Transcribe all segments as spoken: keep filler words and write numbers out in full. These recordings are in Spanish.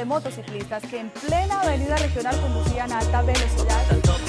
motociclistas que en plena avenida regional conducían a alta velocidad.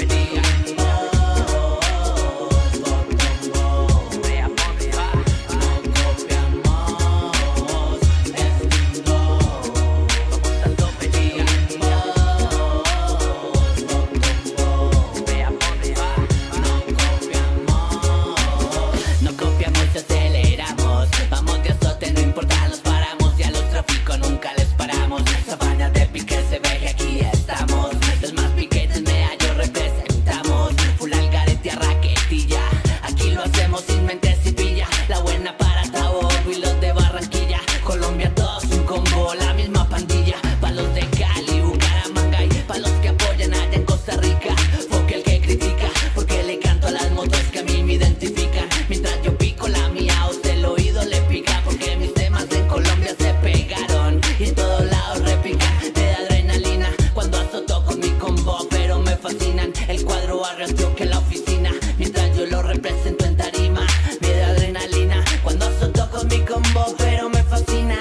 Que la oficina, mientras yo lo represento en tarima. Me da adrenalina cuando azoto con mi combo, pero me fascina.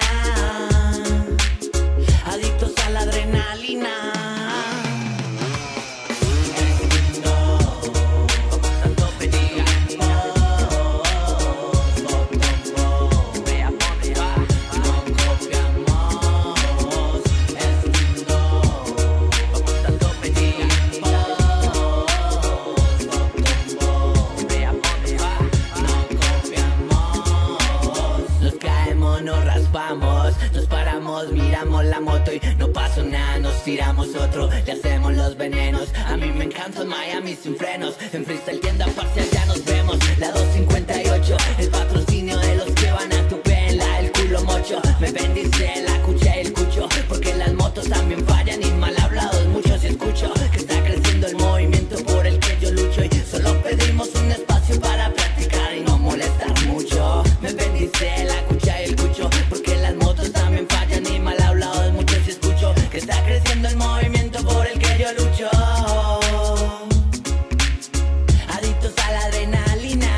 Adictos a la adrenalina. Nos raspamos, nos paramos, miramos la moto y no pasó nada, nos tiramos otro, le hacemos los venenos. A mí me encanta Miami sin frenos, en freestyle tienda parcial ya nos vemos. La dos cincuenta y ocho, el patrocinio de los que van a tu pela, el culo mocho. Me bendice la cucha y el cucho, porque las motos también fallan y mal hablados muchos. Y escucho que está creciendo el movimiento por el que yo lucho y solo pedimos un espacio para practicar y no molestar mucho. Me bendice la cucha y el cucho, porque las motos también fallan y mal hablados muchos. Y escucho que está creciendo el movimiento por el que yo lucho. Adictos a la adrenalina.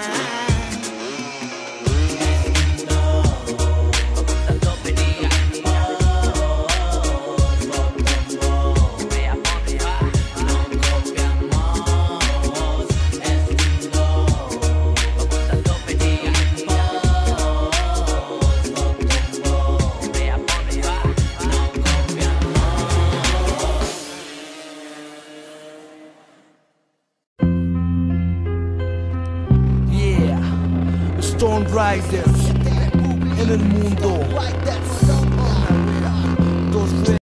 Stone Riders en el mundo.